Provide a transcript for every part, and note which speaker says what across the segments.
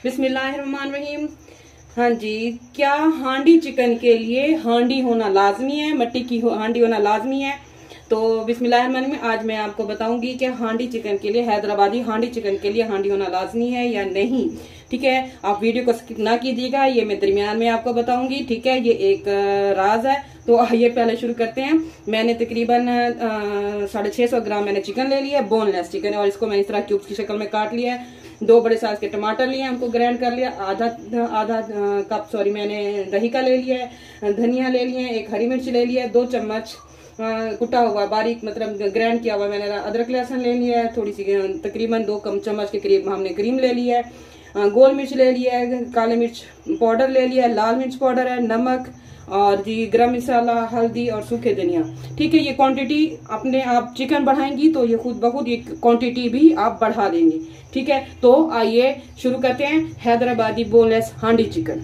Speaker 1: बिस्मिल्लाहिर्रहमानिर्रहीम। हाँ जी, क्या हांडी चिकन के लिए हांडी होना लाजमी है? मट्टी की हांडी होना लाजमी है? तो बिस्मिल्लाहिर्रहमानिर्रहीम, आज मैं आपको बताऊंगी कि हांडी चिकन के लिए, हैदराबादी हांडी चिकन के लिए हांडी होना लाजमी है या नहीं। ठीक है, आप वीडियो को स्किप ना कीजिएगा, ये मैं दरमियान में आपको बताऊंगी। ठीक है, ये एक राज है। तो आइए पहले शुरू करते हैं। मैंने तकरीबन 650 ग्राम मैंने चिकन ले लिया, बोनलेस चिकन है, और इसको मैंने इस तरह क्यूब्स की शक्ल में काट लिया है। 2 बड़े साइज के टमाटर लिए, हमको ग्राइंड कर लिया। आधा कप मैंने दही का ले लिया है। धनिया ले लिए, 1 हरी मिर्च ले लिया है, 2 चम्मच कुटा हुआ बारीक मतलब ग्राइंड किया हुआ मैंने अदरक लहसुन ले लिया है। थोड़ी सी तकरीबन 2 चम्मच के करीब हमने क्रीम ले लिया है। गोल मिर्च ले लिया है, काले मिर्च पाउडर ले लिया है, लाल मिर्च पाउडर है, नमक और जी गरम मसाला, हल्दी और सूखे धनिया। ठीक है, ये क्वांटिटी अपने आप चिकन बढ़ाएंगी तो ये खुद ब खुद ये क्वांटिटी भी आप बढ़ा देंगे। ठीक है, तो आइए शुरू करते हैं हैदराबादी बोनलेस हांडी चिकन।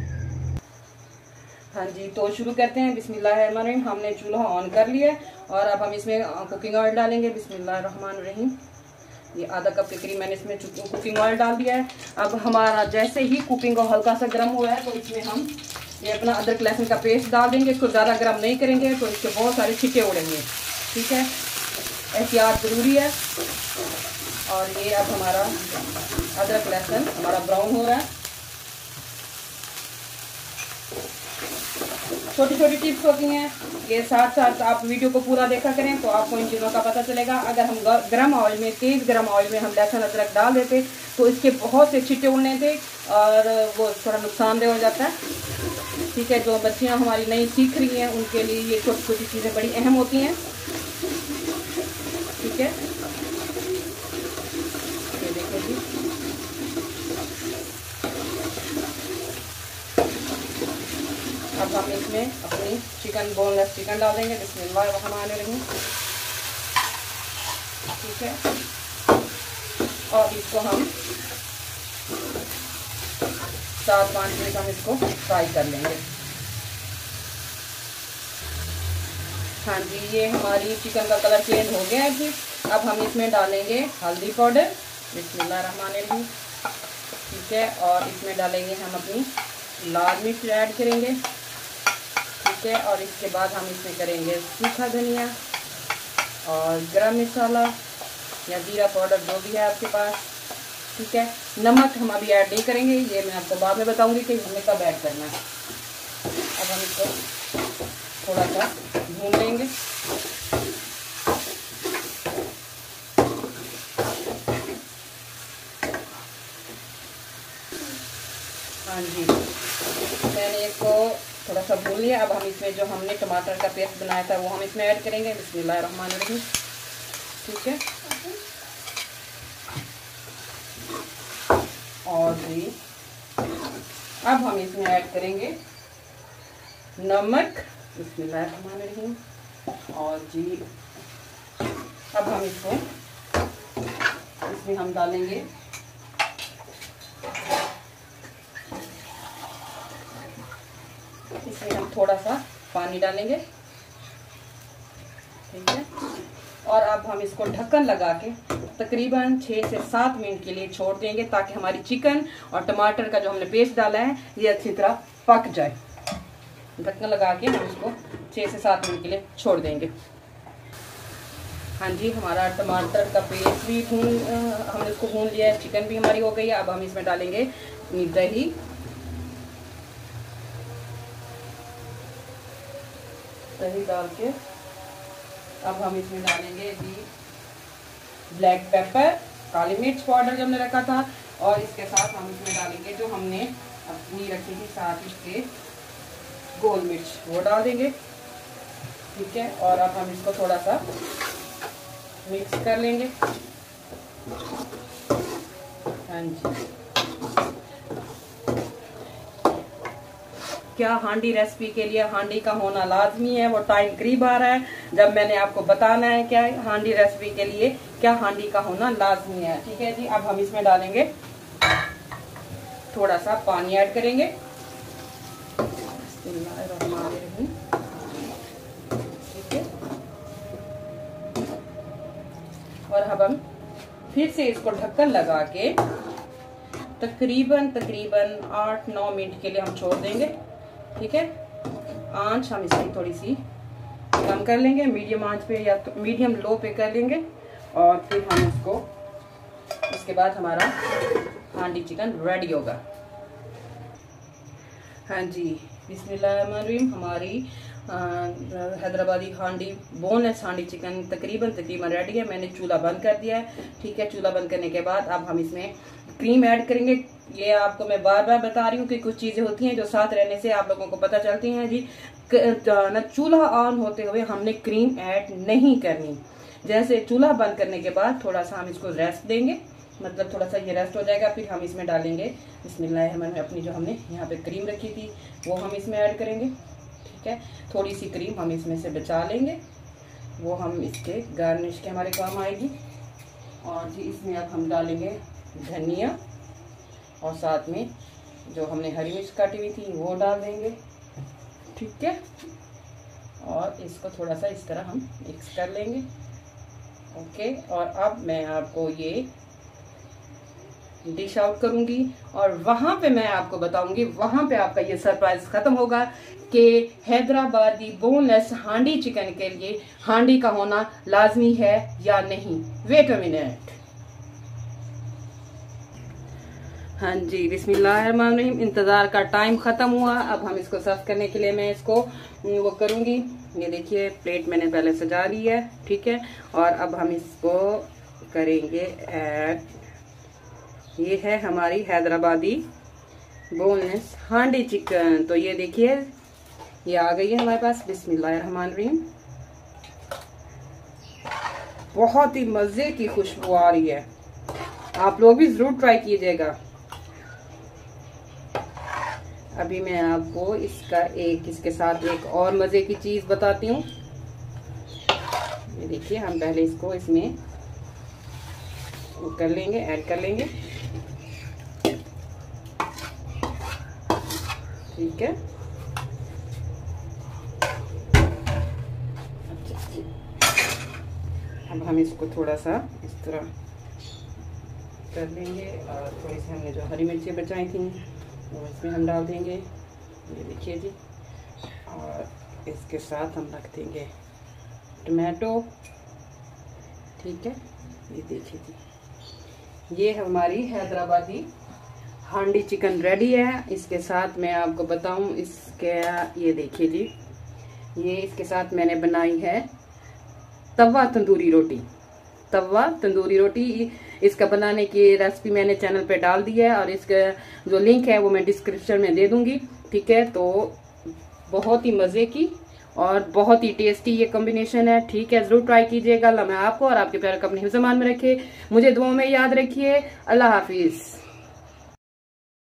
Speaker 1: हाँ जी, तो शुरू करते हैं। बिस्मिल्लाहिर्रहमानिर्रहीम। हमने चूल्हा ऑन कर लिया है और अब हम इसमें कुकिंग ऑयल डालेंगे। बिस्मिल्लाहिर्रहमानिर्रहीम। ये आधा कप के करीब मैंने इसमें कुकिंग ऑयल डाल दिया है। अब हमारा जैसे ही कुकिंग ऑयल हल्का सा गर्म हुआ है तो इसमें हम ये अपना अदरक लहसुन का पेस्ट डाल देंगे। इसको ज़्यादा गर्म नहीं करेंगे तो इसके बहुत सारे छिटे उड़ेंगे। ठीक है, एहतियात ज़रूरी है। और ये अब हमारा अदरक लहसुन हमारा ब्राउन हो रहा है। छोटी छोटी टिप्स होती हैं, ये साथ साथ आप वीडियो को पूरा देखा करें तो आपको इन चीज़ों का पता चलेगा। अगर हम गर्म ऑयल में, तेज़ गर्म ऑयल में हम लहसुन अदरक डाल देते तो इसके बहुत से छिट्टे उड़ने थे और वो थोड़ा नुकसानदेह हो जाता है। ठीक है, जो बच्चियां हमारी नई सीख रही हैं उनके लिए ये छोटी छोटी चीज़ें बड़ी अहम होती हैं। ठीक है, ये देखिए जी, अब हम इसमें अपनी चिकन बोनलेस चिकन डाल देंगे। बिस्मिल्लाहिर्रहमानिर्रहीम। ठीक है, और इसको हम 7-5 मिनट हम इसको फ्राई कर लेंगे। हाँ जी, ये हमारी चिकन का कलर चेंज हो गया है जी। अब हम इसमें डालेंगे हल्दी पाउडर। बिस्मिल्लाहिर्रहमानिर्रहीम। ठीक है, और इसमें डालेंगे हम अपनी लाल मिर्च ऐड करेंगे। ठीक है, और इसके बाद हम इसमें करेंगे सूखा धनिया और गरम मसाला या जीरा पाउडर, जो भी है आपके पास। ठीक है, नमक हम अभी ऐड नहीं करेंगे, ये मैं आपको बाद में बताऊंगी कि हमें कब ऐड करना है। अब हम इसको थोड़ा सा भून लेंगे। हाँ जी, मैंने इसको थोड़ा सा भून लिया। अब हम इसमें जो हमने टमाटर का पेस्ट बनाया था वो हम इसमें ऐड करेंगे। बिस्मिल्लाहिर्रहमानिर्रहीम। ठीक है, और जी अब हम इसमें ऐड करेंगे नमक। बिस्मिल्लाहिर्रहमानिर्रहीम। और जी अब हम इसमें हम डालेंगे इसमें हम थोड़ा सा पानी डालेंगे। ठीक है, और अब हम इसको ढक्कन लगा के तकरीबन 6 से 7 मिनट के लिए छोड़ देंगे ताकि हमारी चिकन और टमाटर का जो हमने पेस्ट डाला है ये अच्छी तरह पक जाए। ढक्कन लगा के हम इसको 6 से 7 मिनट के लिए छोड़ देंगे। हाँ जी, हमारा टमाटर का पेस्ट भी हमने इसको भून लिया है, चिकन भी हमारी हो गई है। अब हम इसमें डालेंगे दही। दही डाल के अब हम इसमें डालेंगे जी ब्लैक पेपर, काली मिर्च पाउडर जो हमने रखा था, और इसके साथ हम इसमें डालेंगे जो हमने अपनी रखी थी साथ इसके गोल मिर्च, वो डाल देंगे। ठीक है, और अब हम इसको थोड़ा सा मिक्स कर लेंगे। हाँ जी, क्या हांडी रेसिपी के लिए हांडी का होना लाजमी है? वो टाइम करीब आ रहा है जब मैंने आपको बताना है क्या हांडी रेसिपी के लिए क्या हांडी का होना लाजमी है। ठीक है जी, अब हम इसमें डालेंगे थोड़ा सा पानी ऐड करेंगे। ठीक है, और अब हम फिर से इसको ढक्कन लगा के तकरीबन 8-9 मिनट के लिए हम छोड़ देंगे। ठीक है, आंच हम इसकी थोड़ी सी कम कर लेंगे, मीडियम आंच पे या तो मीडियम लो पे कर लेंगे। और फिर हम इसके बाद हमारा हांडी चिकन रेडी होगा। हाँ जी, बिस्मिल्लाहिर्रहमानिर्रहीम। हमारी हैदराबादी हांडी बोनलेस हांडी चिकन तकरीबन रेडी है। मैंने चूल्हा बंद कर दिया है। ठीक है, चूल्हा बंद करने के बाद अब हम इसमें क्रीम ऐड करेंगे। ये आपको मैं बार बार बता रही हूँ कि कुछ चीजें होती हैं जो साथ रहने से आप लोगों को पता चलती हैं जी। चूल्हा ऑन होते हुए हमने क्रीम ऐड नहीं करनी। जैसे चूल्हा बंद करने के बाद थोड़ा सा हम इसको रेस्ट देंगे, मतलब थोड़ा सा ये रेस्ट हो जाएगा, फिर हम इसमें डालेंगे बिस्मिल्लाह अपनी जो हमने यहाँ पे क्रीम रखी थी वो हम इसमें ऐड करेंगे। ठीक है, थोड़ी सी क्रीम हम इसमें से बचा लेंगे, वो हम इसके गार्निश के हमारे काम आएगी। और जी इसमें अब हम डालेंगे धनिया और साथ में जो हमने हरी मिर्च काटी हुई थी वो डाल देंगे। ठीक है, और इसको थोड़ा सा इस तरह हम मिक्स कर लेंगे। ओके, और अब मैं आपको ये डिश आउट करूंगी और वहां पे मैं आपको बताऊंगी, वहां पे आपका ये सरप्राइज खत्म होगा कि हैदराबादी बोनलेस हांडी चिकन के लिए हांडी का होना लाजमी है या नहीं। Wait a minute. हाँ जी, बिस्मिल्लाहिर्रहमानिर्रहीम। इंतजार का टाइम खत्म हुआ। अब हम इसको सर्व करने के लिए मैं इसको वो करूंगी। ये देखिए प्लेट मैंने पहले सजा ली है। ठीक है, और अब हम इसको करेंगे ऐड। ये है हमारी हैदराबादी बोनलेस हांडी चिकन। तो ये देखिए ये आ गई है हमारे पास। बिस्मिल्लाहिर्रहमानिर्रहीम। बहुत ही मजे की खुशबू आ रही है, आप लोग भी जरूर ट्राई कीजिएगा। अभी मैं आपको इसके साथ एक और मजे की चीज बताती हूँ। ये देखिए, हम पहले इसको इसमें कर लेंगे, ऐड कर लेंगे। ठीक है, अब हम इसको थोड़ा सा इस तरह कर लेंगे और थोड़ी सी हमने जो हरी मिर्ची बचाई थी वो इसमें हम डाल देंगे। ये देखिए जी, और इसके साथ हम रख देंगे टमाटो। ठीक है, ये देखिए जी, ये हमारी हैदराबादी हांडी चिकन रेडी है। इसके साथ मैं आपको बताऊं, ये देखिए जी, ये इसके साथ मैंने बनाई है तवा तंदूरी रोटी। तवा तंदूरी रोटी, इसका बनाने की रेसिपी मैंने चैनल पे डाल दी है और इसका जो लिंक है वो मैं डिस्क्रिप्शन में दे दूंगी। ठीक है, तो बहुत ही मजे की और बहुत ही टेस्टी ये कॉम्बिनेशन है। ठीक है, जरूर ट्राई कीजिएगा। अल्लाह मैं आपको और आपके प्यारे को अपने हिफ्ज़-ए-मान में रखे, मुझे दुआओं में याद रखिए। अल्लाह हाफिज।